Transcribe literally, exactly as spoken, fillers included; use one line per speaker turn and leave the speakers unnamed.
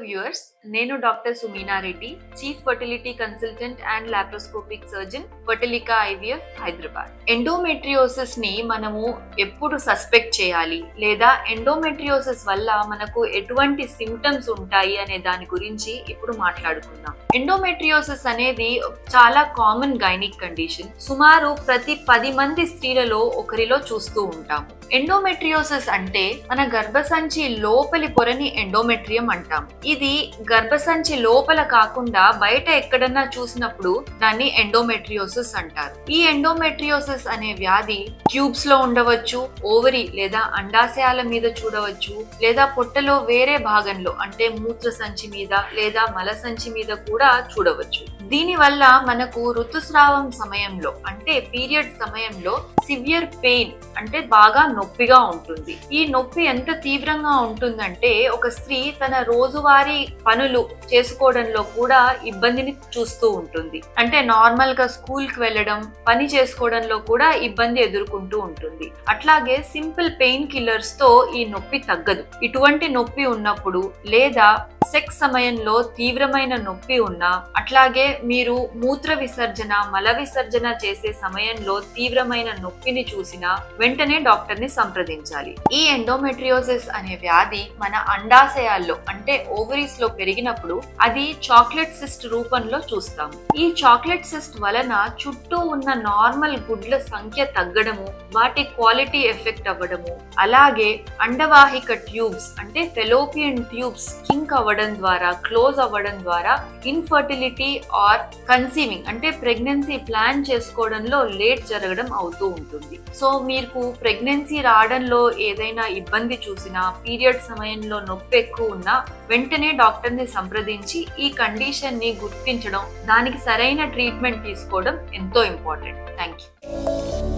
Viewers, నేను doctor Sumeena Reddy, chief fertility consultant and laparoscopic surgeon, Fertilica IVF Hyderabad. Endometriosis ని మనము ఎప్పుడు సస్పెక్ట్ చేయాలి లేదా ఎండోమెట్రియోసిస్ వల్ల మనకు ఎటువంటి సిమ్టమ్స్ ఉంటాయి అనే దాని గురించి ఇప్పుడు మాట్లాడుకుందాం. ఎండోమెట్రియోసిస్ అనేది చాలా కామన్ గైనిక్ కండిషన్. సుమారు ప్రతి పది మంది స్త్రీలలో ఒకరిలో చూస్తూ ఉంటాము. ఎండోమెట్రియోసిస్ అంటే మన గర్భసంచి లోపలి పొరని ఎండోమెట్రియం అంటాం. ఇది గర్భసంచి లోపల కాకుండా బయట ఎక్కడన్నా చూసినప్పుడు దాన్ని ఎండోమెట్రియోసిస్ అంటారు. ఈ ఎండోమెట్రియోసిస్ అనే వ్యాధి ట్యూబ్స్ లో ఉండవచ్చు, ఓవరీ లేదా అండాశయాల మీద చూడవచ్చు, లేదా పొట్టలో వేరే భాగంలో అంటే మూత్ర సంచి మీద లేదా మల సంచి మీద కూడా చూడవచ్చు. దీని వల్ల మనకు ఋతుస్రావం సమయంలో అంటే పీరియడ్ సమయంలో సివియర్ పెయిన్ అంటే బాగా నొప్పిగా ఉంటుంది. ఈ నొప్పి ఎంత తీవ్రంగా ఉంటుందంటే ఒక స్త్రీ తన రోజువారీ పనులు చేసుకోవడంలో కూడా ఇబ్బందిని చూస్తూ ఉంటుంది. అంటే నార్మల్ గా స్కూల్ కి వెళ్ళడం, పని చేసుకోవడంలో కూడా ఇబ్బంది ఎదుర్కొంటూ ఉంటుంది. అట్లాగే సింపుల్ పెయిన్ కిల్లర్స్ తో ఈ నొప్పి తగ్గదు. ఇటువంటి నొప్పి ఉన్నప్పుడు లేదా సెక్స్ సమయంలో తీవ్రమైన నొప్పి ఉన్నా, అట్లాగే మీరు మూత్ర విసర్జన మల విసర్జన చేసే సమయంలో తీవ్రమైన నొప్పిని చూసినా వెంటనే డాక్టర్ ని సంప్రదించాలి. ఈ ఎండోమెట్రియోసిస్ అనే వ్యాధి మన అండాశయాల్లో అంటే ఓవరీస్ లో పెరిగినప్పుడు అది చాక్లెట్ సిస్ట్ రూపంలో చూస్తాము. ఈ చాక్లెట్ సిస్ట్ వలన చుట్టూ ఉన్న నార్మల్ గుడ్ల సంఖ్య తగ్గడము, వాటి క్వాలిటీ ఎఫెక్ట్ అవ్వడము, అలాగే అండవాహిక ట్యూబ్స్ అంటే ఫెలోపియన్ ట్యూబ్స్ కింక్ అవ్వడం ద్వారా క్లోజ్ అవ్వడం ద్వారా ఇన్ఫర్టిలిటీ ఆర్ కన్సీవింగ్ అంటే ప్రెగ్నెన్సీ ప్లాన్ చేసుకోవడంలో లేట్ జరగడం అవుతూ ఉంటుంది. సో మీకు ప్రెగ్నెన్సీ రావడంలో ఏదైనా ఇబ్బంది చూసినా, పీరియడ్ సమయంలో నొప్పి ఎక్కువ ఉన్నా వెంటనే డాక్టర్ ని సంప్రదించి ఈ కండిషన్ ని గుర్తించడం, దానికి సరైన ట్రీట్మెంట్ తీసుకోవడం ఎంతో ఇంపార్టెంట్. Thank you.